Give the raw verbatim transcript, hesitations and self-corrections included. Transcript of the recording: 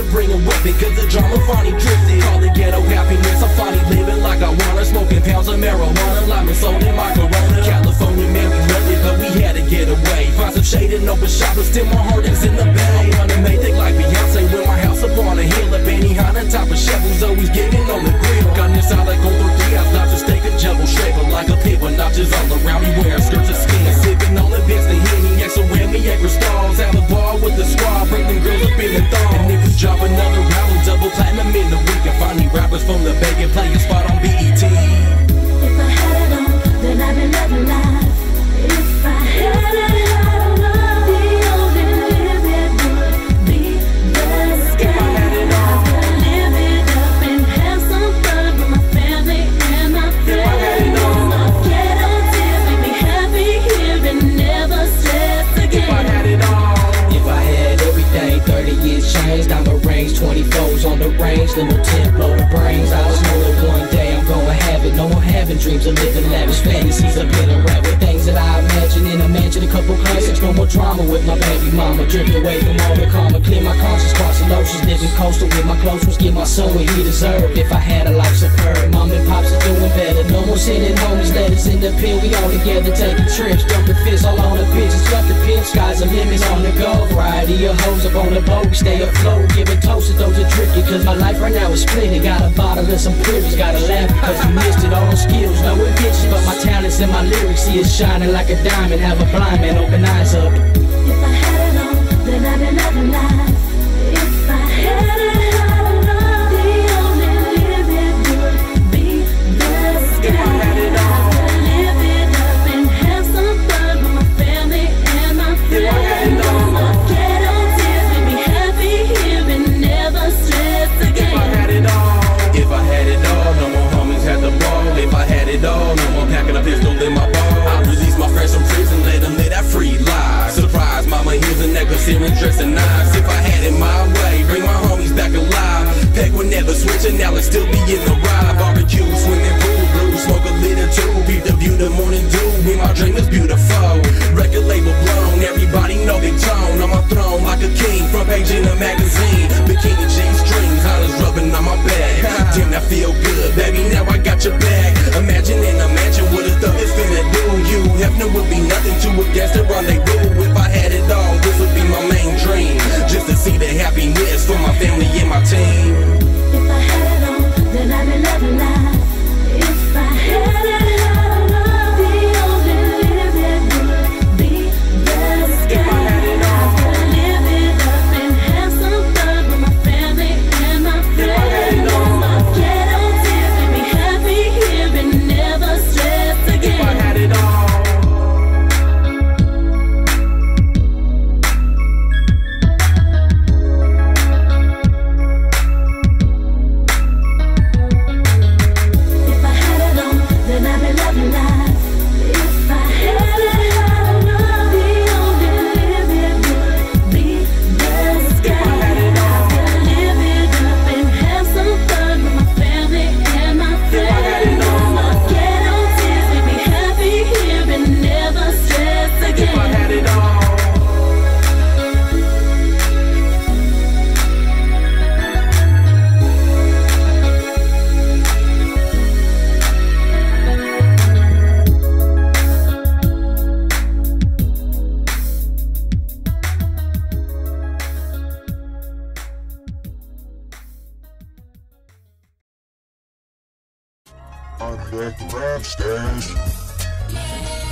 bring a weapon, cause the drama finally drifted. Call it ghetto happiness, I'm finally living like I wanna. Smoking pounds of marijuana, lime and sold in my Corona. California, man, we loved it, but we had to get away. Find some shade and open shop, but still my heart is in the bay. I wanna make it like Beyonce with my house up on a hill. A Benihana top of shovels, always getting on the grill. Gun inside like over three hours, not to steak a jumbo straight, but like a pit with notches all around me, wearing skirts of skin. Sipping on the best of Henny, X around me, extra stars. Have a ball with the squad, bring them girls up in the thong. And if we drop another album, double platinum in the week, and find me rappers from the Bay and play a spot on B E T. If I had it all, then I'd be living life. If I had it all, the only limit would be the sky. If I had it all, I could live it up and have some fun with my family and my friends. If I had it all, my ghetto tears make me happy here and never stress again. If I had it all, if I had everything, thirty years changed. I'm a range, twenty-fours on the range, little ten blow the brains. I just know that one day I'm gonna have it. No more having dreams of living lavish fantasies up in a rap with things that I imagine in a mansion, a couple classics. No more drama with my baby mama, drift away from all the karma, clear my conscience, crossing oceans, living coastal with my close ones, give my son what he deserved. If I had a life superb, mom and pops are doing better. No more sending homies letters in the pen, we all together taking trips, jumping fists all on the bitches, left the pin, skies are limits on the go. Variety of hoes up on the boat, we stay afloat, giving toasts to those that drifted, cause my life right now is splitting. Got a bottle of some privilege, gotta laugh because you missed it. All those skills, no additions, but my talents and my lyrics, see it shining like a diamond. Have a blind man open eyes up. If I had it all, then I'd be living life. If I had it all, the only limit would be the sky. if I had it all, I could live it up and have some fun with my family and my friends. if I had it all, My ghetto tears make me happy here and never stress again. if I had it all, if I had it all, no more homies at the ball. If I had it all, no more packing a pistol in my ball. I release my friends from prison, let them live that free life. Surprise, mama, here's a necklace, earrings, dressing knives. If I had it my way, bring my homies back alive. Peck would never switch and now let's still be in the ride. Barbecue, swimming pool, blue, smoke a little too. Beat the view, the morning dew, when my dream is beautiful. Record label blown, everybody know Big Tone. On my throne like a king, front page in a magazine. Bikini jeans, strings, honors rubbing on my back. Damn, that feel good, baby, now I got your back. Imagine in a mansion, what a thug is finna do. You, heaven would be nothing to a gangster rendezvous. If I had it all, this would be my main dream, just to see the happiness for my family and my team. If I had it all, then I'd be living life. If I had it all, the only limit would be the sky. If I had it all, I could live it up and have some fun with my family and my friends. if I had it all, My ghetto tears make me happy here and never stress again. if I had it all. If I had it all, then I'd be living life. If I had it all, the only limit would be the sky. If I had it all, I could live it up and have some fun with my family and my friends. if I had it all, My ghetto tears make me happy here and never stress again. if I had it all. I'm back to rap stage.